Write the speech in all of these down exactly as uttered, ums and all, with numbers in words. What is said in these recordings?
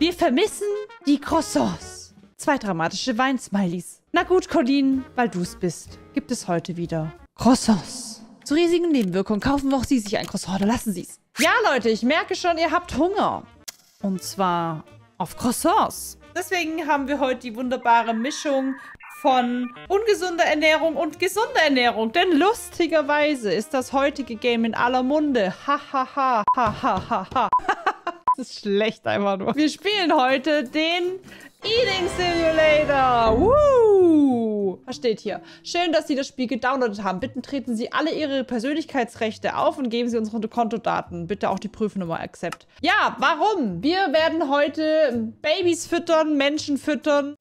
Wir vermissen die Croissants. Zwei dramatische Weinsmileys. Na gut, Colleen, weil du es bist, gibt es heute wieder Croissants. Zu riesigen Nebenwirkungen kaufen wir auch Sie sich ein Croissant oder lassen Sie es. Ja, Leute, ich merke schon, ihr habt Hunger. Und zwar auf Croissants. Deswegen haben wir heute die wunderbare Mischung von ungesunder Ernährung und gesunder Ernährung. Denn lustigerweise ist das heutige Game in aller Munde. Ha, ha, ha, ha, ha, ha, ha. Das ist schlecht einfach nur. Wir spielen heute den Eating Simulator. Woo! Was steht hier? Schön, dass Sie das Spiel gedownloadet haben. Bitte treten Sie alle Ihre Persönlichkeitsrechte auf und geben Sie unsere Kontodaten. Bitte auch die Prüfnummer accept. Ja, warum? Wir werden heute Babys füttern, Menschen füttern.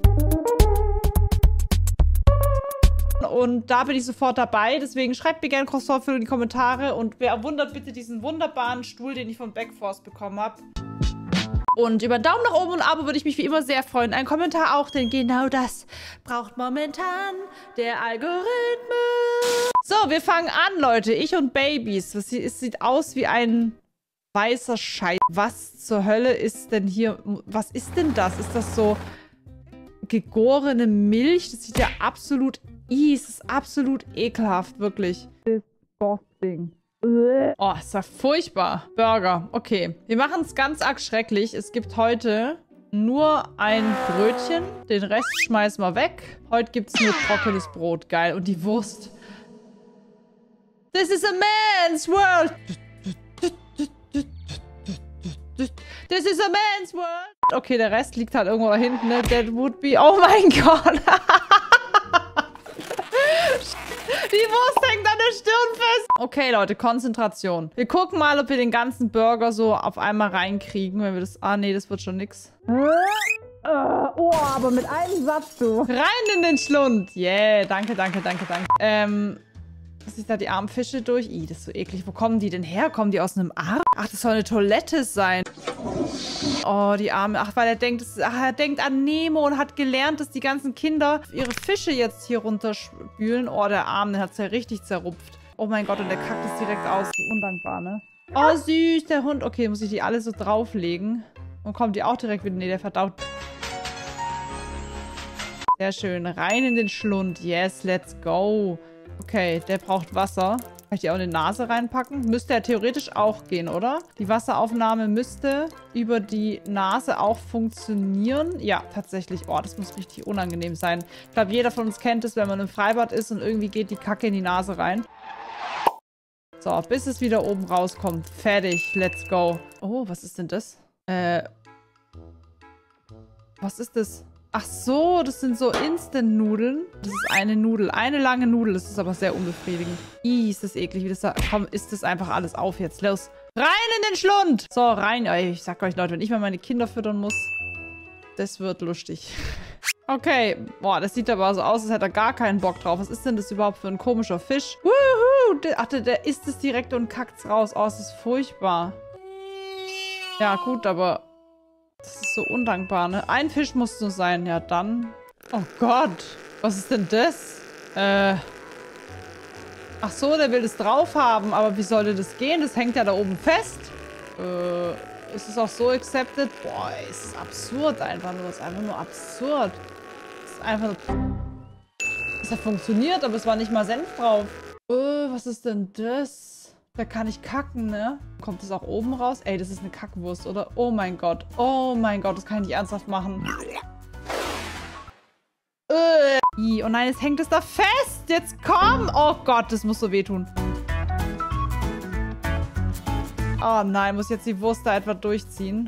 Und da bin ich sofort dabei. Deswegen schreibt mir gerne Croissant für in die Kommentare. Und wer wundert bitte diesen wunderbaren Stuhl, den ich von Backforce bekommen habe. Und über Daumen nach oben und Abo würde ich mich wie immer sehr freuen. Ein Kommentar auch, denn genau das braucht momentan der Algorithmus. So, wir fangen an, Leute. Ich und Babys. Es sieht aus wie ein weißer Scheiß. Was zur Hölle ist denn hier? Was ist denn das? Ist das so gegorene Milch? Das sieht ja absolut... Ih, es ist absolut ekelhaft, wirklich. Disgusting. Oh, ist ja furchtbar. Burger. Okay. Wir machen es ganz arg schrecklich. Es gibt heute nur ein Brötchen. Den Rest schmeißen wir weg. Heute gibt es nur trockenes Brot. Geil. Und die Wurst. This is a man's world. This is a man's world. Okay, der Rest liegt halt irgendwo da hinten. Ne? That would be... Oh mein Gott. Die Wurst hängt an der Stirn fest. Okay, Leute, Konzentration. Wir gucken mal, ob wir den ganzen Burger so auf einmal reinkriegen, wenn wir das... Ah, nee, das wird schon nix. Äh, oh, aber mit einem Satz, du. Rein in den Schlund. Yeah, danke, danke, danke, danke. Ähm, was ist da die armen Fische durch? Ih, das ist so eklig. Wo kommen die denn her? Kommen die aus einem Arm? Ach, das soll eine Toilette sein. Oh, die Arme. Ach, weil er denkt, das, ach, er denkt an Nemo und hat gelernt, dass die ganzen Kinder ihre Fische jetzt hier runterspülen. Oh, der Arm, der hat es ja richtig zerrupft. Oh mein Gott, und der kackt es direkt aus. Undankbar, ne? Oh, süß, der Hund. Okay, muss ich die alle so drauflegen. Und kommt die auch direkt wieder? Nee, der verdaut. Sehr schön. Rein in den Schlund. Yes, let's go. Okay, der braucht Wasser. Kann ich die auch in die Nase reinpacken? Müsste ja theoretisch auch gehen, oder? Die Wasseraufnahme müsste über die Nase auch funktionieren. Ja, tatsächlich. Oh, das muss richtig unangenehm sein. Ich glaube, jeder von uns kennt es, wenn man im Freibad ist und irgendwie geht die Kacke in die Nase rein. So, bis es wieder oben rauskommt. Fertig. Let's go. Oh, was ist denn das? Äh. Was ist das? Ach so, das sind so Instant-Nudeln. Das ist eine Nudel. Eine lange Nudel. Das ist aber sehr unbefriedigend. Ih, ist das eklig. Wie das da... Komm, isst das einfach alles auf jetzt. Los. Rein in den Schlund! So, rein. Ich sag euch, Leute, wenn ich mal meine Kinder füttern muss, das wird lustig. Okay. Boah, das sieht aber so aus, als hätte er gar keinen Bock drauf. Was ist denn das überhaupt für ein komischer Fisch? Wuhu! Ach, der, der isst es direkt und kackt's raus. Oh, es ist furchtbar. Ja, gut, aber... Das ist so undankbar, ne? Ein Fisch muss nur sein. Ja, dann... Oh Gott. Was ist denn das? Äh... Ach so, der will das drauf haben. Aber wie sollte das gehen? Das hängt ja da oben fest. Äh... Ist es auch so accepted? Boah, ey, es ist absurd einfach nur. Es ist einfach nur absurd. Es ist einfach nur... Es hat funktioniert, aber es war nicht mal Senf drauf. Äh, was ist denn das? Da kann ich kacken, ne? Kommt das auch oben raus? Ey, das ist eine Kackwurst, oder? Oh mein Gott. Oh mein Gott, das kann ich nicht ernsthaft machen. Äh. Oh nein, jetzt hängt es da fest. Jetzt komm. Oh Gott, das muss so wehtun. Oh nein, muss jetzt die Wurst da etwa durchziehen?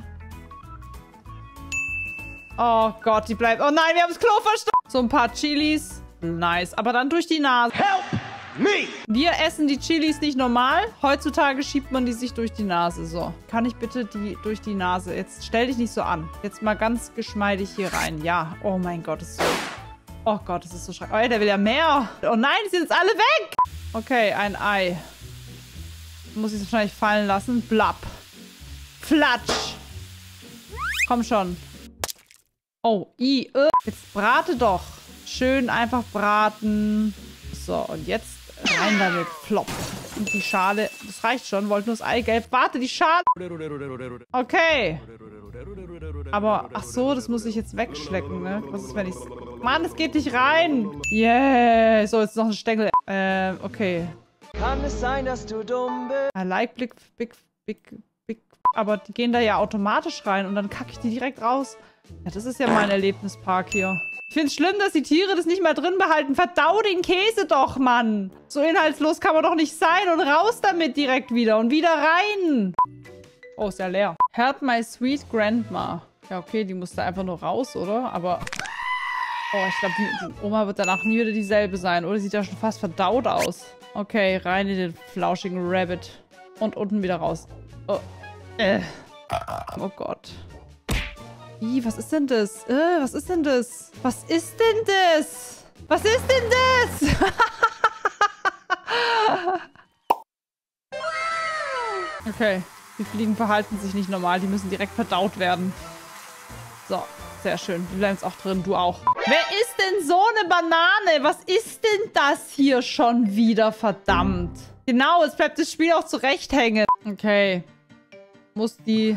Oh Gott, die bleibt... Oh nein, wir haben das Klo verstopft. So ein paar Chilis. Nice, aber dann durch die Nase. Help! Me. Wir essen die Chilis nicht normal. Heutzutage schiebt man die sich durch die Nase. So, kann ich bitte die durch die Nase... Jetzt stell dich nicht so an. Jetzt mal ganz geschmeidig hier rein. Ja, oh mein Gott, das ist so... Oh Gott, das ist so schrecklich. Oh, der will ja mehr. Oh nein, die sind jetzt alle weg. Okay, ein Ei. Muss ich es wahrscheinlich fallen lassen. Blapp. Flatsch. Komm schon. Oh, i, äh. Jetzt brate doch. Schön einfach braten. So, und jetzt rein damit. Flop. Und die Schale. Das reicht schon. Wollte nur das Eigelb. Warte, die Schale. Okay. Aber, ach so, das muss ich jetzt wegschlecken, ne? Was ist, wenn ich's... Mann, es geht nicht rein! Yeah! So, jetzt noch ein Stängel. Ähm, okay. Kann es sein, dass du dumm bist? I like big, big, big, big... Aber die gehen da ja automatisch rein und dann kacke ich die direkt raus. Ja, das ist ja mein Erlebnispark hier. Ich finde es schlimm, dass die Tiere das nicht mal drin behalten. Verdau den Käse doch, Mann! So inhaltslos kann man doch nicht sein. Und raus damit direkt wieder. Und wieder rein! Oh, ist ja leer. Help my sweet grandma. Ja, okay, die musste einfach nur raus, oder? Aber... Oh, ich glaube, die, die Oma wird danach nie wieder dieselbe sein. Oder sieht ja schon fast verdaut aus. Okay, rein in den flauschigen Rabbit. Und unten wieder raus. Oh, äh. Oh Gott. Ih, was ist denn das? Äh, was ist denn das? Was ist denn das? Was ist denn das? Okay. Die Fliegen verhalten sich nicht normal. Die müssen direkt verdaut werden. So, sehr schön. Du bleibst auch drin. Du auch. Wer ist denn so eine Banane? Was ist denn das hier schon wieder? Verdammt. Genau, jetzt bleibt das Spiel auch zurecht hängen. Okay. Muss die...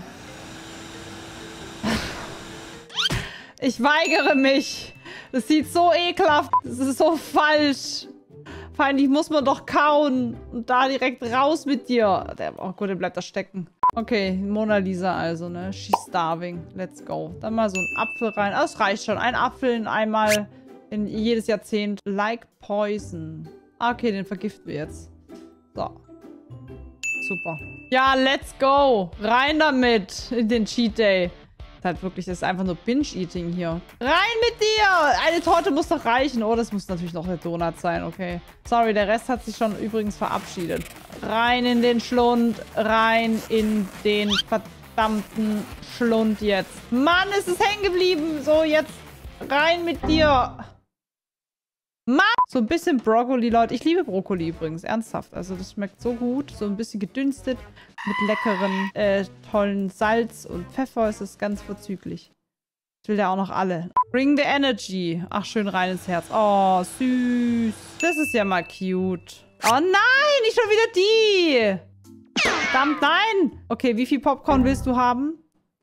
Ich weigere mich. Das sieht so ekelhaft. Das ist so falsch. Vor allem, die muss man doch kauen. Und da direkt raus mit dir. Der, oh gut, der bleibt da stecken. Okay, Mona Lisa also, ne? She's starving. Let's go. Dann mal so ein Apfel rein. Ah, das reicht schon. Ein Apfel in einmal in jedes Jahrzehnt. Like poison. Ah, okay, den vergiften wir jetzt. So. Super. Ja, let's go. Rein damit in den Cheat Day. Das ist halt wirklich, das ist einfach nur Binge-Eating hier. Rein mit dir! Eine Torte muss doch reichen. Oh, das muss natürlich noch eine Donut sein. Okay. Sorry, der Rest hat sich schon übrigens verabschiedet. Rein in den Schlund. Rein in den verdammten Schlund jetzt. Mann, es ist hängen geblieben. So, jetzt rein mit dir. Mann! So ein bisschen Brokkoli, Leute. Ich liebe Brokkoli übrigens. Ernsthaft. Also das schmeckt so gut. So ein bisschen gedünstet. Mit leckeren, äh, tollen Salz und Pfeffer ist es ganz vorzüglich. Ich will ja auch noch alle. Bring the energy. Ach, schön rein ins Herz. Oh, süß. Das ist ja mal cute. Oh nein, nicht schon wieder die. Verdammt, nein. Okay, wie viel Popcorn willst du haben?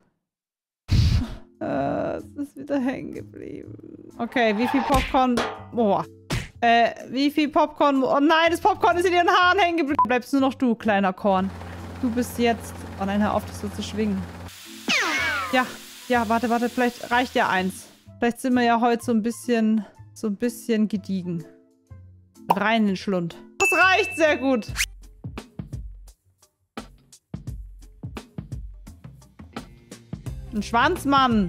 äh, es ist wieder hängen geblieben. Okay, wie viel Popcorn... Oh. Äh, wie viel Popcorn... Oh nein, das Popcorn ist in ihren Haaren hängen geblieben. Bleibst nur noch du, kleiner Korn. Du bist jetzt... Oh nein, hör auf, das so zu schwingen. Ja, ja, warte, warte. Vielleicht reicht ja eins. Vielleicht sind wir ja heute so ein bisschen... So ein bisschen gediegen. Rein in den Schlund. Das reicht sehr gut. Ein Schwanz, Mann.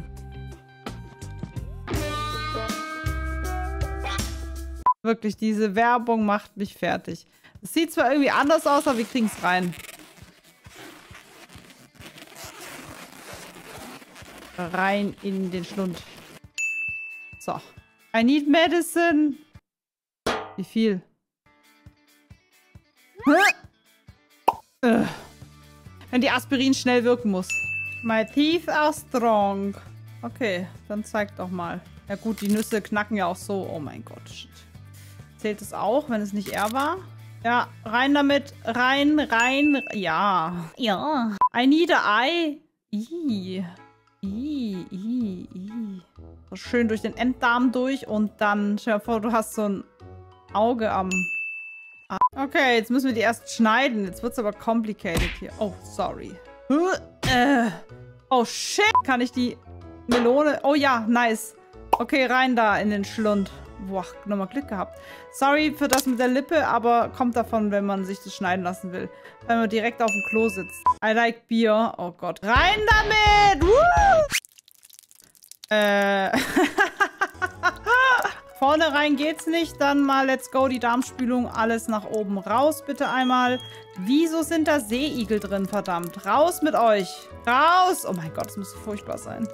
Wirklich, diese Werbung macht mich fertig. Es sieht zwar irgendwie anders aus, aber wir kriegen es rein. Rein in den Schlund. So. I need medicine. Wie viel? Äh. Wenn die Aspirin schnell wirken muss. My teeth are strong. Okay, dann zeig doch mal. Ja gut, die Nüsse knacken ja auch so. Oh mein Gott. Shit. Zählt es auch, wenn es nicht er war? Ja, rein damit. Rein, rein. Ja. Ja. I need a eye. Ih. Ih, ih, ih. So schön durch den Enddarm durch und dann, stell dir vor, du hast so ein Auge am... Ah. Okay, jetzt müssen wir die erst schneiden. Jetzt wird es aber complicated hier. Oh, sorry. Äh. Oh, shit. Kann ich die Melone... Oh ja, nice. Okay, rein da in den Schlund. Boah, nochmal Glück gehabt. Sorry für das mit der Lippe, aber kommt davon, wenn man sich das schneiden lassen will. Wenn man direkt auf dem Klo sitzt. I like Bier. Oh Gott. Rein damit! Woo! Äh. Vorne rein geht's nicht. Dann mal let's go. Die Darmspülung. Alles nach oben raus, bitte einmal. Wieso sind da Seeigel drin, verdammt? Raus mit euch. Raus! Oh mein Gott, das muss so furchtbar sein.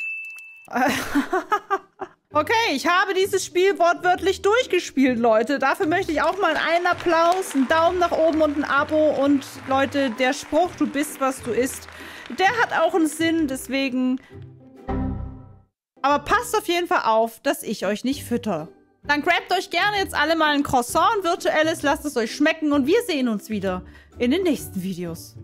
Okay, ich habe dieses Spiel wortwörtlich durchgespielt, Leute. Dafür möchte ich auch mal einen Applaus, einen Daumen nach oben und ein Abo. Und Leute, der Spruch, du bist, was du isst, der hat auch einen Sinn, deswegen... Aber passt auf jeden Fall auf, dass ich euch nicht fütter. Dann grabt euch gerne jetzt alle mal ein Croissant, ein virtuelles, lasst es euch schmecken und wir sehen uns wieder in den nächsten Videos.